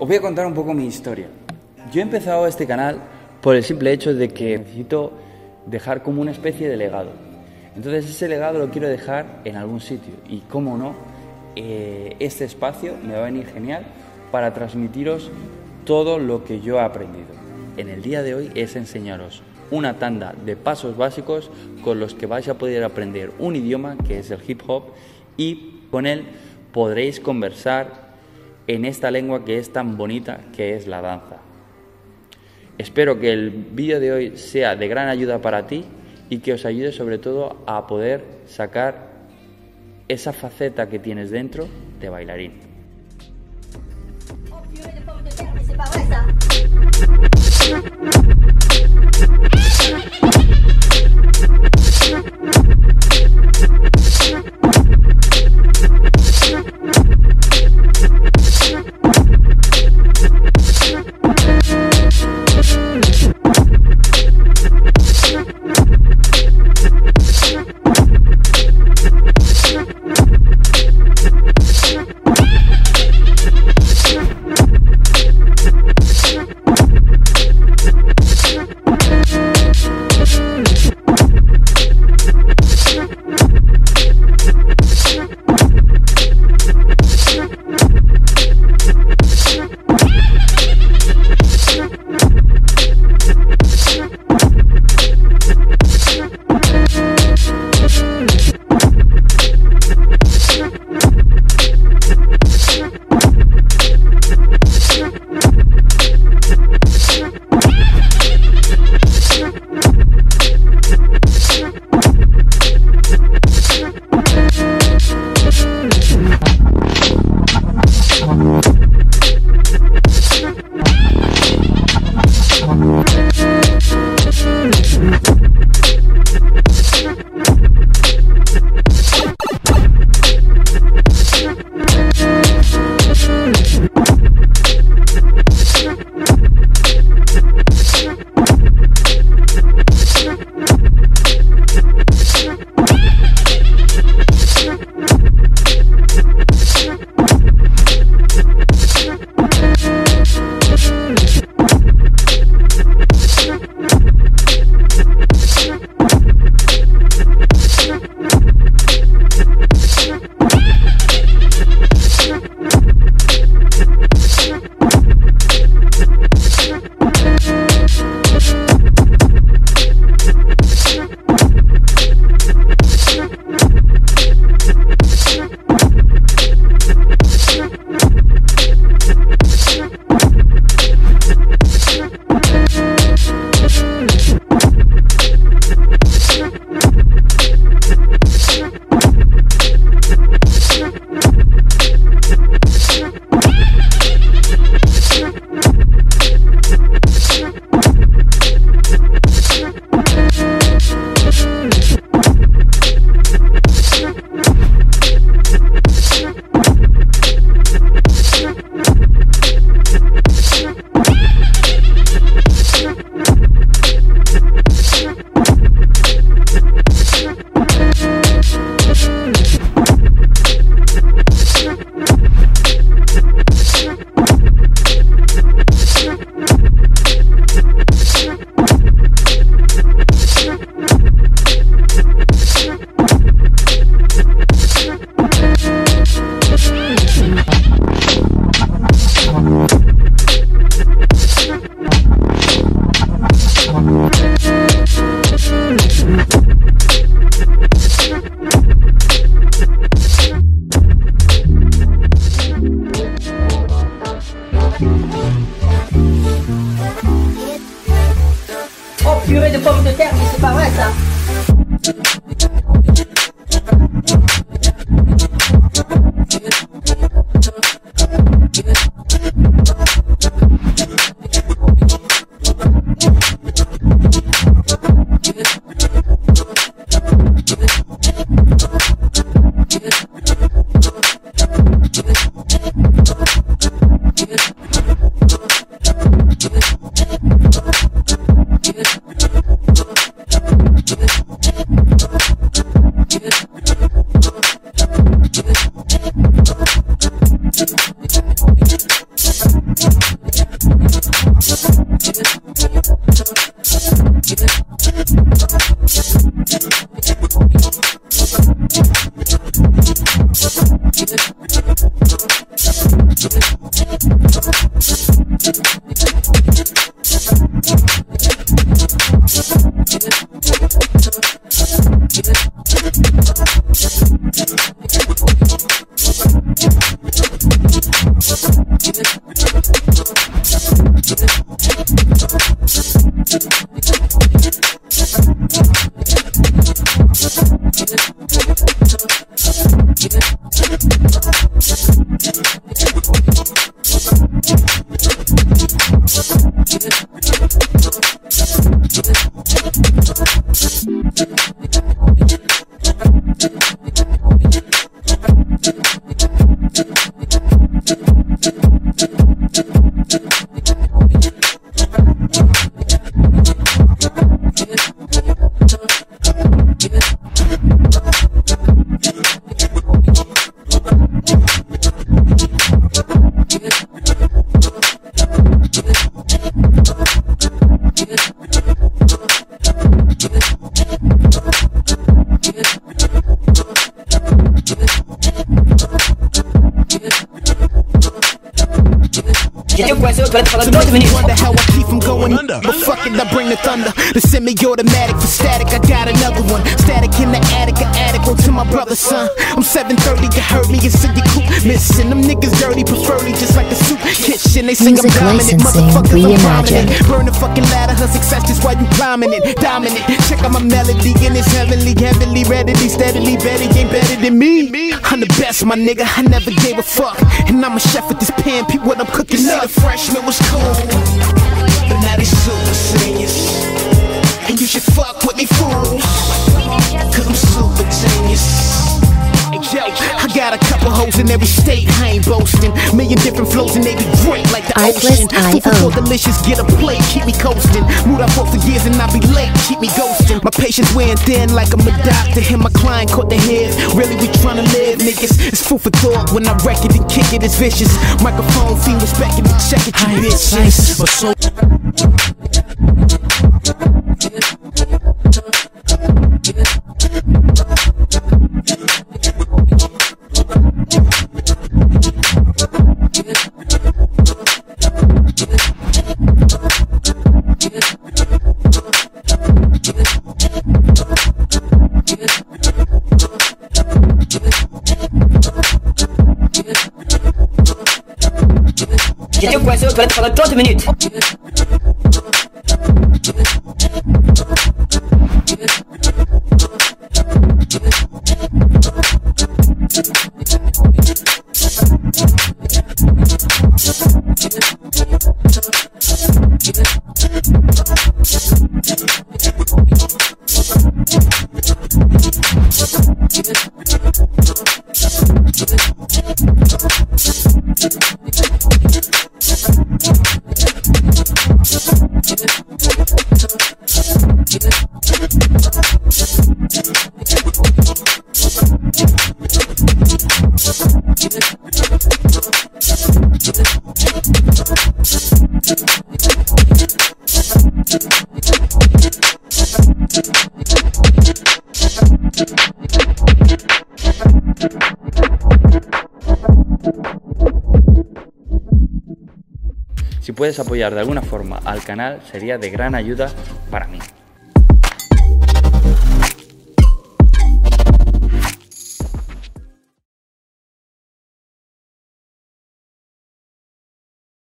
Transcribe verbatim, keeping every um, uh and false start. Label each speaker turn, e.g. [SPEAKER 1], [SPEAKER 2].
[SPEAKER 1] Os voy a contar un poco mi historia. Yo he empezado este canal por el simple hecho de que necesito dejar como una especie de legado. Entonces ese legado lo quiero dejar en algún sitio y, cómo no, eh, este espacio me va a venir genial para transmitiros todo lo que yo he aprendido. En el día de hoy es enseñaros una tanda de pasos básicos con los que vais a poder aprender un idioma que es el hip hop, y con él podréis conversar en esta lengua que es tan bonita, que es la danza. Espero que el vídeo de hoy sea de gran ayuda para ti y que os ayude sobre todo a poder sacar esa faceta que tienes dentro de bailarín.
[SPEAKER 2] Oh purée de pommes de terre, mais c'est pas vrai ça.
[SPEAKER 3] We'll be right back. Somebody wonder how I keep from going under. But fuck it, I bring the thunder. The semi-automatic for static, I got another one. Static in the attic, an attic to my brother's son. I'm seven thirty, you heard me, it's in your coop. Missing them niggas dirty, preferably just like the soup kitchen. They sing I'm dominant, motherfuckers I'm prominent. Burn the fucking ladder, her success is why you climbing it. Dominant, check out my melody and it's heavenly, heavily, readily, steadily, better, ain't better than me. I'm the best, my nigga, I never gave a fuck. And I'm a chef with this pan, peep what I'm cooking up. The freshman was cool, but now they super seniors. And you should fuck with me fools, cause I'm super genius. I got a couple hoes in every state, I ain't boasting. Million different flows and they be great like the ocean. Food for so delicious, get a plate, keep me coasting. Mood I fought for years and I be late, keep me ghosting. My patience wearing thin like I'm a doctor. And my client caught the head, really we tryna live, niggas. It's food for thought when I wreck it and kick it, it's vicious. Microphone fiend respecting me, check it, you bitches. But so
[SPEAKER 2] J'étais coincé aux toilettes pendant trente minutes.
[SPEAKER 1] Si puedes apoyar de alguna forma al canal sería de gran ayuda para mí.